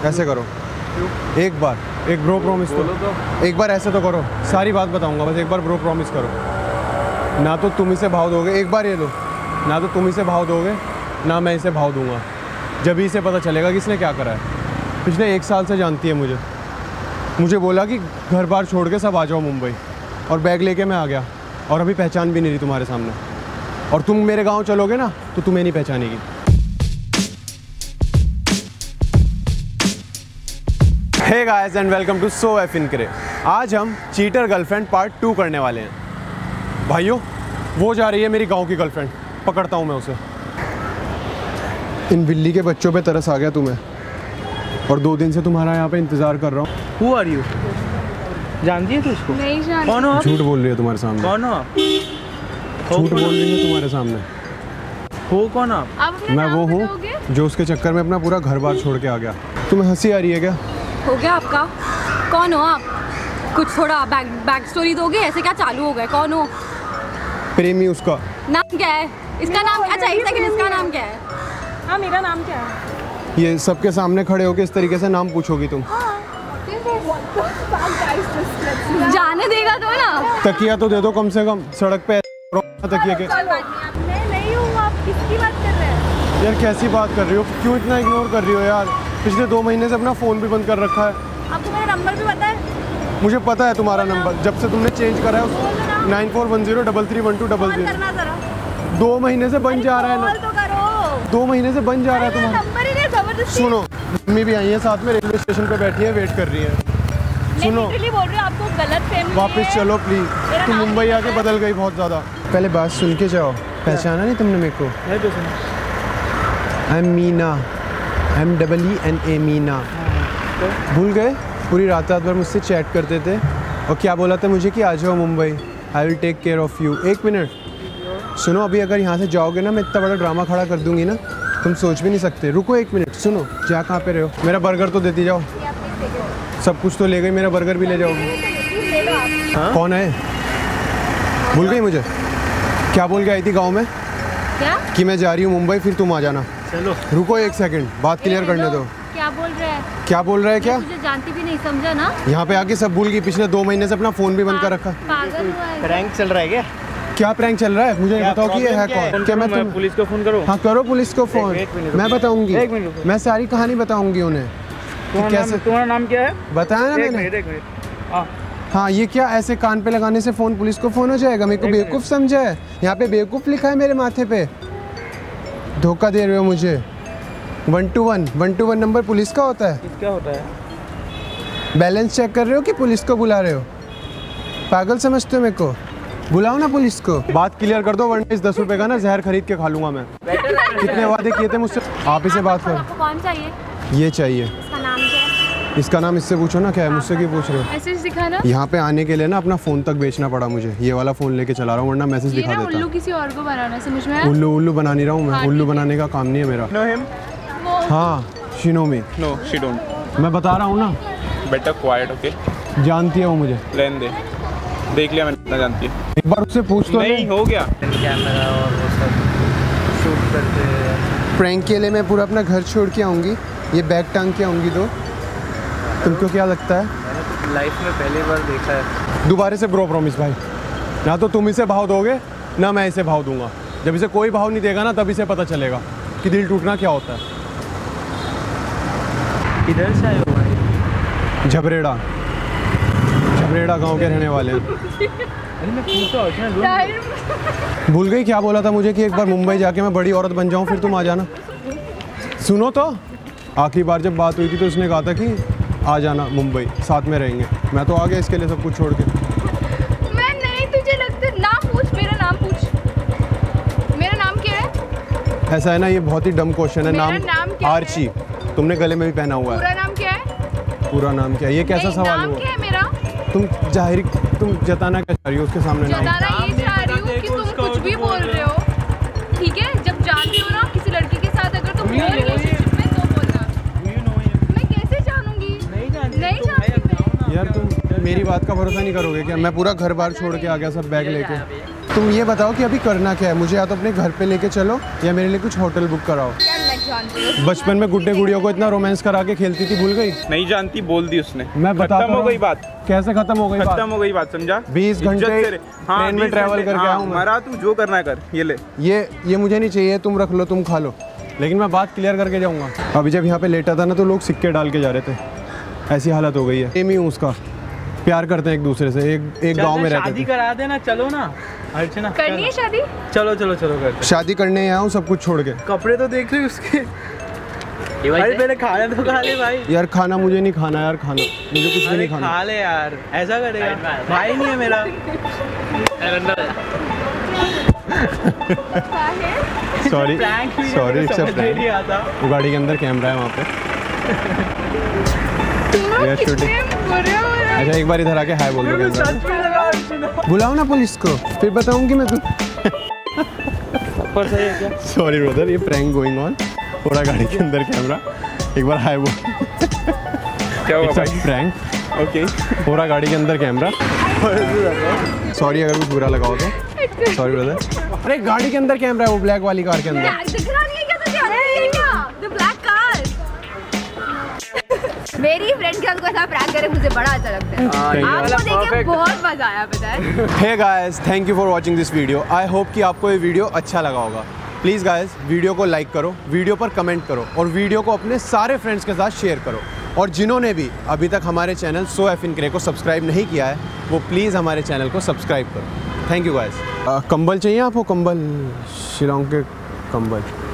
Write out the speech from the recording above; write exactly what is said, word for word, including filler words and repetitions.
ऐसे करो एक बार, एक ब्रो प्रॉमिस तो, तो एक बार ऐसे तो करो, सारी बात बताऊंगा, बस एक बार ब्रो प्रॉमिस करो। ना तो तुम इसे भाव दोगे, एक बार ये लो, ना तो तुम इसे भाव दोगे ना मैं इसे भाव दूंगा। जब ही इसे पता चलेगा कि इसने क्या करा है। पिछले एक साल से जानती है मुझे, मुझे बोला कि घर बार छोड़ के सब आ जाओ मुंबई, और बैग लेके मैं आ गया, और अभी पहचान भी नहीं रही तुम्हारे सामने। और तुम मेरे गाँव चलोगे ना तो तुम्हें नहीं पहचानेगी। Hey guys and welcome to so F इन करे। आज हम चीटर गर्लफ्रेंड पार्ट टू करने वाले हैं। भाइयों, वो जा रही है मेरी गांव की गर्लफ्रेंड, पकड़ता हूँ मैं उसे। इन बिल्ली के बच्चों पे तरस आ गया तुम्हें, और दो दिन से तुम्हारा यहाँ पे इंतजार कर रहा हूँ। Who are you? जानती है तू इसको? नहीं जानती। कौन हो आप? झूठ बोल रही है तुम्हारे सामने। कौन हो आप? झूठ बोल रही है तुम्हारे सामने। हो कौन आप? आप अपना मैं नाम वो बताओगे? हूँ जो उसके चक्कर में अपना पूरा घर बार छोड़ के आ गया। तुम्हें हंसी आ रही है क्या? हो गया आपका? कौन हो आप? कुछ थोड़ा बैक बैक स्टोरी दोगे? ऐसे क्या चालू हो गया? कौन हो? प्रेमी उसका। नाम क्या है इसका? नाम अच्छा एक सेकंड, इसका नाम क्या है? हाँ, मेरा नाम क्या है? ये सबके सामने खड़े होके इस तरीके से नाम पूछोगी तुम? जाने देगा तो ना? तकिया तो दे दो कम से कम, सड़क पे तकिया के। मैं नहीं हूँ, आप किसकी बात कर रहे हैं? यार कैसी बात कर रही हो, क्यों इतना इग्नोर कर रही हो यार? पिछले दो महीने से अपना फ़ोन भी बंद कर रखा है। आपको मेरा नंबर भी पता है? मुझे पता है तुम्हारा नंबर, जब से तुमने चेंज करा है nine four one zero double three one two double call zero. करना जरा। दो महीने से बन जा रहा है कॉल ना, तो करो। दो महीने से बन जा रहा है तुम्हारा। नंबर ही नहीं, जबरदस्ती। सुनो, मम्मी भी आई है साथ में, रेलवे स्टेशन पे बैठी है, वेट कर रही है। सुनो, लिटरली बोल रही हूँ, आपको गलत फहमी वापस है। चलो प्लीज। मेरा तुम नाम मुंबई नहीं आके पता है। बदल गई बहुत ज़्यादा। पहले बात सुन के जाओ। पहचाना नहीं तुमने मेरे को? नहीं तो सुन। I am Meena, I am double E N A Meena. भूल गए? पूरी रात रात भर मुझसे चैट करते थे, और क्या बोला था मुझे कि आ जाओ Mumbai, I will take care of you. एक मिनट सुनो, अभी अगर यहाँ से जाओगे ना, मैं इतना बड़ा ड्रामा खड़ा कर दूंगी ना, तुम सोच भी नहीं सकते। रुको एक मिनट, सुनो, जा कहाँ पे रहे हो? मेरा बर्गर तो देती जाओ। सब कुछ तो ले गई, मेरा बर्गर भी ले जाओगी। हाँ? कौन है? भूल गई मुझे? क्या बोल के आई थी गाँव में? क्या? कि मैं जा रही हूँ मुंबई, फिर तुम आ जाना। चलो रुको एक सेकंड, बात क्लियर करने दो। क्या बोल रहा है? क्या बोल रहा है? क्या मुझे जानती भी नहीं, समझा ना? यहाँ पे आके सब भूल गई? पिछले दो महीने से अपना फोन भी बंद कर रखा। पागल हुआ है? प्रैंक चल रहा है क्या? क्या प्रैंक चल रहा है? मुझे नहीं बताओ कि ये है कौन। क्या मैं तुम पुलिस को फोन करूँ? हाँ करो पुलिस को फोन, एक मिनट मैं बताऊंगी। एक मिनट। मैं सारी कहानी बताऊंगी उन्हें कि कैसे। तुम्हारा नाम क्या है? बताया ना एक मैंने। मिनट एक मिनट। हाँ हाँ, ये क्या ऐसे कान पे लगाने से फोन पुलिस को फोन हो जाएगा? मेरे को बेवकूफ़ समझा है? यहाँ पे बेवकूफ़ लिखा है मेरे माथे पे। धोखा दे रहे हो मुझे। One two one one two one number police का होता है। क्या होता है? बैलेंस चेक कर रहे हो कि पुलिस को बुला रहे हो? पागल समझते हो मेरे को? बुलाओ ना पुलिस को। बात क्लियर कर दो, वरना इस दस रुपए का ना जहर खरीद के खा लूंगा मैं। कितने वादे किए थे मुझसे? आप इसे बात करो। आपको कौन चाहिए? ये चाहिए। इसका नाम क्या है? इसका नाम इससे पूछो ना, क्या है? मुझसे क्यों पूछ रहे हो? मैसेज दिखाना। यहाँ पे आने के लिए ना अपना फ़ोन तक बेचना पड़ा मुझे। ये वाला फ़ोन लेके चला रहा हूँ, वरना मैसेज ये दिखा ना देता। उल्लू किसी और को बनाना, समझ में आया? उल्लू उल्लू बना नहीं रहा हूँ मैं, हाँ, उल्लू ठीक है। बनाने का काम नहीं है मेरा। No him? हाँ, she me. No, she don't. मैं बता रहा हूँ ना, Better quiet, okay? जानती है वो मुझे। रहने दे। देख लिया मैंने, इतना जानती है। एक बार उससे पूछ तो नहीं, हो गया। कैमरा और वो सब शूट करते हैं। प्रैंक के लिए मैं पूरा अपना घर छोड़ के आऊँगी, ये बैग टांग के आऊँगी। तो तुमको क्या लगता है? मैंने तो लाइफ में पहली बार देखा है। दोबारा से ब्रो प्रॉमिस भाई, ना तो तुम इसे भाव दोगे ना मैं इसे भाव दूंगा। जब इसे कोई भाव नहीं देगा ना, तब इसे पता चलेगा कि दिल टूटना क्या होता है। किधर से आए हो भाई? झबरेड़ा, झबरेड़ा गांव के रहने वाले हैं। अरे मैं पूछता हूँ। भूल गई क्या बोला था मुझे कि एक बार मुंबई जाके मैं बड़ी औरत बन जाऊं, फिर तुम आ जाना। सुनो तो, आखिरी बार जब बात हुई थी तो उसने कहा था कि आ जाना मुंबई, साथ में रहेंगे। मैं तो आ गया इसके लिए सब कुछ छोड़ के। मैं नहीं, तुझे लगता है? नाम पूछ, मेरा नाम पूछ। मेरा नाम क्या है? ऐसा है ना, ये बहुत ही डम क्वेश्चन है। मेरा नाम, नाम क्या है? आर्ची। तुमने गले में भी पहना हुआ पूरा है। नाम क्या है? पूरा नाम क्या है? ये कैसा नहीं, सवाल नाम हुआ? क्या है मेरा? तुम जाहिर तुम जताना क्या चाह रही हो उसके सामने? नाम जताना ये चाह रही हूँ कि तुम कुछ भी बोल रहे हो, ठीक है? जब जानती हो ना किसी लड़की के साथ अगर तुम हो रिलेशनशिप में तो बोलना। मैं कैसे जानूंगी? नहीं जानती। नहीं जानती मैं। यार तुम मेरी बात का भरोसा नहीं करोगे क्या? मैं पूरा घर बार छोड़ के आ गया, सब बैग लेके। तुम ये बताओ कि अभी करना क्या है? मुझे या तो अपने घर पे लेके चलो या मेरे लिए कुछ होटल बुक कराओ। क्या जानती हो। बचपन में गुड्डे गुड़ियों को इतना रोमांस करा के खेलती थी, भूल गई? नहीं जानती, बोल दी उसने। मैं बता खत्म हो गई बात। कैसे खत्म हो गई बात? खत्म हो गई बात, समझा? बीस घंटे हाँ, ट्रेन में ट्रैवल करके आया हूँ मैं। मरा तू, जो करना है कर, ये ले। ये ये मुझे नहीं चाहिए, तुम रख लो, तुम खा लो, लेकिन मैं बात क्लियर करके जाऊँगा। अभी जब यहाँ पे लेटा था ना तो लोग सिक्के डाल के जा रहे थे, ऐसी हालत हो गई है। सेम ही हूँ उसका, प्यार करते हैं एक दूसरे से, एक एक गांव में रहते शादी थे। करा देना, चलो ना अर्चना। करनी है शादी? चलो चलो चलो करते। शादी करने आया हूँ सब कुछ छोड़ के। कपड़े तो देख रहे उसके। भाई पहले खाना तो खा ले भाई। यार खाना मुझे नहीं खाना यार, खाना मुझे कुछ भी नहीं खाना। खा ले यार, ऐसा करेगा भाई नहीं है मेरा। सॉरी सॉरी, इट्स अ नहीं आता। प्रैंक। गाड़ी के अंदर कैमरा है वहाँ पे। यार शूटिंग। अच्छा एक बार इधर आके हाय बोल दो कैमरा में। सच में लगा अर्चना। बुलाओ ना पुलिस को, फिर बताऊंगी मैं तुम। पर सही है क्या? सॉरी ब्रदर, ये प्रैंक गोइंग ऑन। पूरा गाड़ी के अंदर कैमरा, एक बार हाय बोल। क्या हुआ भाई? प्रैंक। ओके। पूरा गाड़ी के अंदर कैमरा। सॉरी अगर कुछ बुरा लगा हो तो, सॉरी ब्रदर। अरे गाड़ी के अंदर कैमरा है, वो ब्लैक वाली कार के अंदर। दिख रहा नहीं है क्या तुझे? अरे क्या? The black car। मेरी फ्रेंड के साथ कोई ऐसा प्रैंक करे मुझे बड़ा अच्छा लगता है। आपको देख के बहुत मजा आया, पता है? Hey guys, thank you for watching this video. I hope कि आपको ये वीडियो अच्छा लगा होगा। प्लीज़ गाइस वीडियो को लाइक करो, वीडियो पर कमेंट करो और वीडियो को अपने सारे फ्रेंड्स के साथ शेयर करो। और जिन्होंने भी अभी तक हमारे चैनल सो एफ इन क्रे को सब्सक्राइब नहीं किया है, वो प्लीज़ हमारे चैनल को सब्सक्राइब करो। Thank you guys. कंबल चाहिए आपको? कंबल, शिलोंग के कंबल।